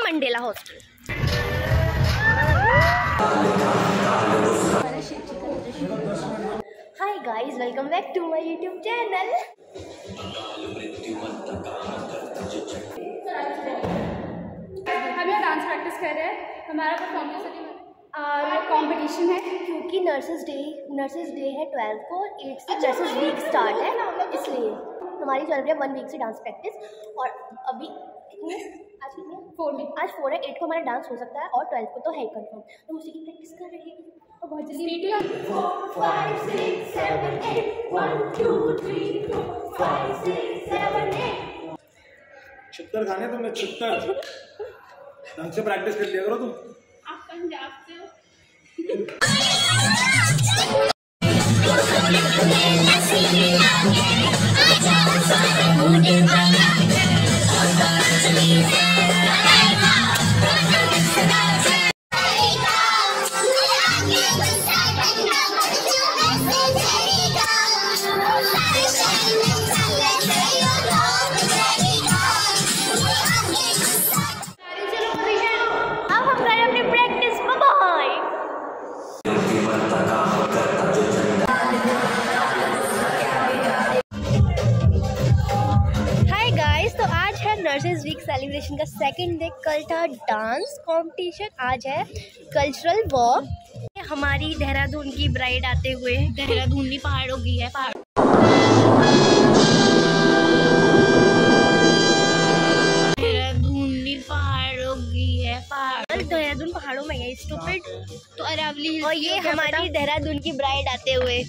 Mandela hostel. Hi guys, welcome back to my YouTube channel. हम यहाँ dance practice कर रहे हैं। हमारा परफॉर्मेंस कंपटीशन है क्योंकि नर्सेज डे है 12 को, 8 से नर्सेज वीक स्टार्ट है, इसलिए हमारी चल रही है 1 वीक से डांस प्रैक्टिस। और अभी आज कितनी 4 में, आज 4 है, 8 को हमारा डांस हो सकता है और 12 को तो है कंफर्म, तो उसी की प्रैक्टिस कर रहे हैं और बहुत जल्दी 4 5 6 7 8 1 2 3 4 5 6 7 8 छित्तर खाने तुमने, छित्तर ढंग से प्रैक्टिस कर लिया करो तुम। आप पंजाब से हो। नर्सेज वीक सेलिब्रेशन का सेकंड डे। कल था डांस कंपटीशन, आज है कल्चरल वॉक। हमारी देहरादून की ब्राइड आते हुए, देहरादून नहीं पहाड़ों की है, देहरादून पहाड़ों में है स्टूपिड। तो अरावली और ये हमारी देहरादून की ब्राइड आते हुए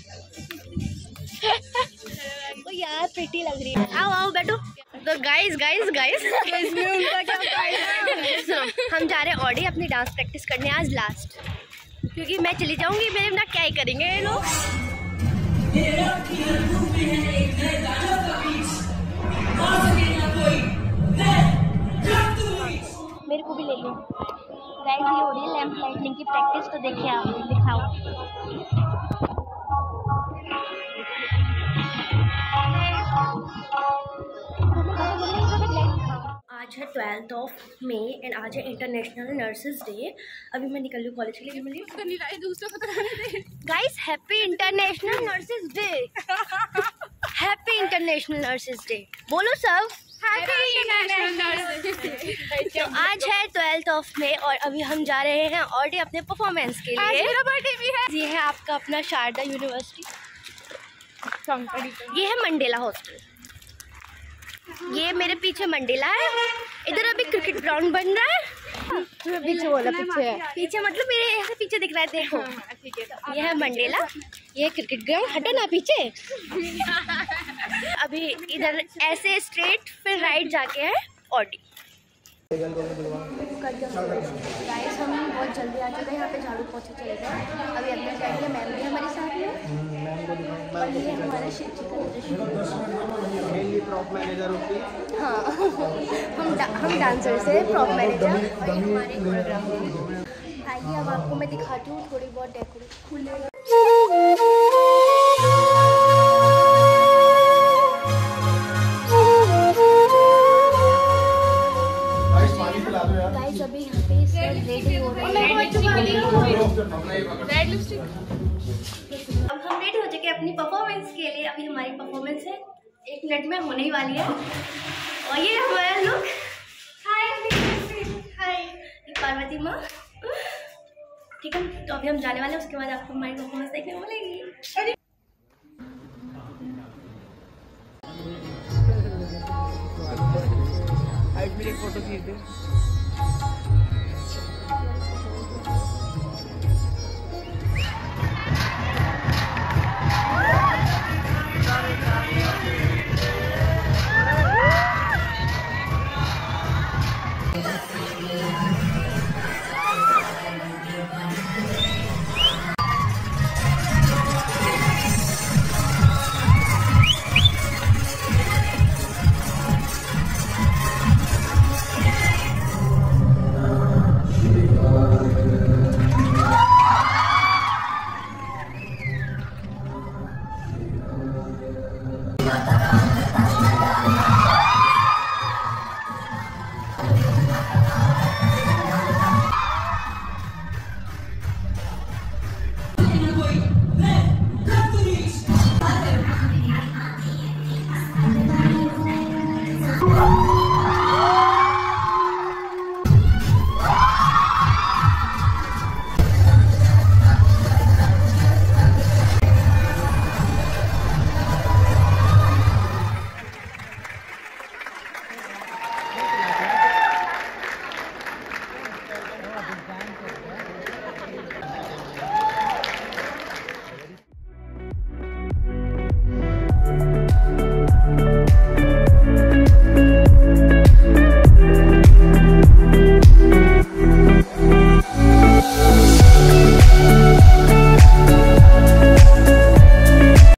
तो यार प्रिटी लग रही है। आओ आओ बैठो। तो गाइस इसमें उनका क्या फायदा। हम जा रहे हैं ऑडी अपनी डांस प्रैक्टिस करने आज लास्ट, क्योंकि मैं चली जाऊंगी, मेरे बिना क्या ही करेंगे ये लोग। मेरे को भी ले लो गाइस, ये हो रही है लैंप लाइटनिंग की प्रैक्टिस, तो देखिए आप दिखाओ। आज है 12 मई एंड आज है इंटरनेशनल नर्सेज डे। अभी मैं निकल रही कॉलेज के लिए, मिली दूसरों को तो guys happy international nurses day. Happy international nurses day बोलो सब। तो आज है 12 मई और अभी हम जा रहे हैं ऑडी अपने परफॉर्मेंस के लिए। मेरा बर्थडे भी है। ये है आपका अपना शारदा यूनिवर्सिटी, ये है मंडेला हॉस्टल। ये मेरे पीछे मंडेला है, इधर अभी क्रिकेट ग्राउंड बन रहा है। पीछे बोला पीछे है, पीछे मतलब मेरे ऐसे पीछे दिख रहा है, देखो ठीक है। ये है मंडेला, ये क्रिकेट ग्राउंड, हटो ना पीछे। अभी इधर ऐसे स्ट्रेट फिर राइट जाके है ऑडी। गाइस हम बहुत जल्दी आ चुके हैं, यहाँ पे झाड़ू पोछे चले गए। अभी अंदर जाएंगे, मैम भी हमारे साथ है और ये हमारा शिव जी का। हाँ हम डांसर्स हैं, प्रॉप मैनेजर और ये हमारे कोरियोग्राफर। आइए अब आपको मैं दिखाती हूँ थोड़ी बहुत डेकोरेट। गाइस अभी यहाँ पे सब रेडी हो रहे हैं। अब हम रेडी हो चुके हैं अपनी परफॉर्मेंस के लिए। अभी हमारी परफॉर्मेंस है 1 मिनट में होने ही वाली है और ये हमारा लुक। हाय पार्वती माँ, ठीक है। तो अभी हम जाने वाले हैं, उसके बाद आपको हमारी परफॉर्मेंस देखने को मिलेगी। फोटो खींच दे।